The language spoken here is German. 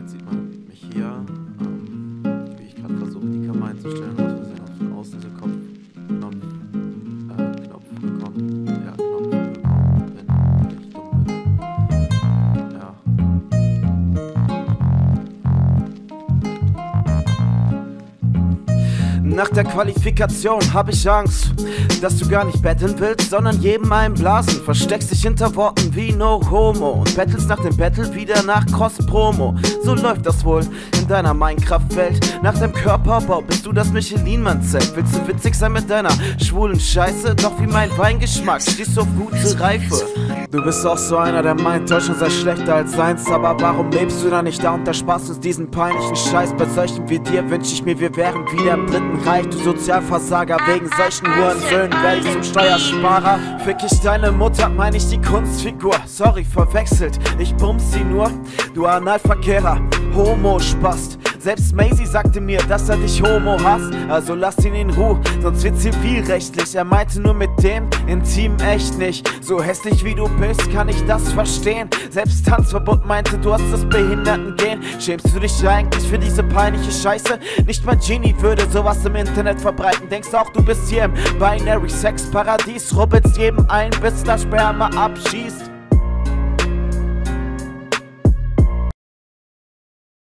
Jetzt sieht man mich hier, wie ich gerade versuche, die Kamera einzustellen. Aus Versehen auf den Außen der Knopf bekommen. Ja, Knopf bekommen, wenn ich dumm bin. Ja. Nach der Qualifikation hab ich Angst, dass du gar nicht betteln willst, sondern jedem einblasen. Versteckst dich hinter Worten wie no homo und bettelst nach dem Battle wieder nach Cross-Promo. So läuft das wohl in deiner Minecraft-Welt. Nach deinem Körperbau bist du das Michelin-Mann-Zelt. Willst du witzig sein mit deiner schwulen Scheiße? Doch wie mein Weingeschmack stehst du auf gute Reife. Du bist auch so einer, der meint, Deutschland sei schlechter als seins. Aber warum lebst du da nicht da und ersparst uns diesen peinlichen Scheiß? Bei solchen wie dir wünsch ich mir, wir wären wieder im Dritten Reich. Du Sozialversager, wegen solchen Hurensöhnen werd ich zum Steuersparer. Fick ich deine Mutter, mein ich die Kunstfigur. Sorry, verwechselt, ich bums sie nur. Du Analverkehrer, Homo-Spast. Selbst Maisie sagte mir, dass er dich Homo hasst. Also lass ihn in Ruhe, sonst wird zivilrechtlich. Er meinte nur mit dem Intim echt nicht. So hässlich wie du bist, kann ich das verstehen. Selbst Tanzverbot meinte, du hast das Behindertengen. Schämst du dich eigentlich für diese peinliche Scheiße? Nicht mal Genie würde sowas im Internet verbreiten. Denkst auch, du bist hier im Binary Sex Paradies. Rubbelst jedem ein, bis das Sperma abschießt.